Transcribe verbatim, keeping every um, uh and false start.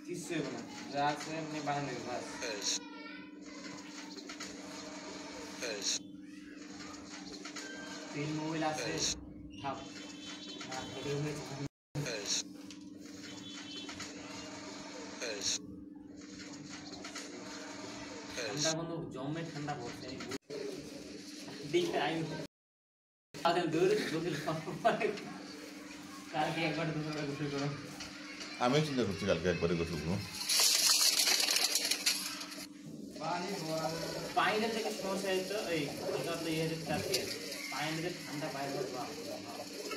কিছু হবে না, যা আছে এমনি বানানো বাস। তিন মোবাইল আছে, থাক না খেলে হয়েছে। ঠান্ডা বন্ধু জমে ঠান্ডা পড়ছে। দিকে আমি আগে দৌড়ে গোসল কালকে একবার দুপুরে গোসল করো। আমিও চিন্তা করছি কালকে একবারে গোসল করবো। পানিটা থেকে সমস্যা হতো এই ইয়ে পানিতে ঠান্ডা বাইরে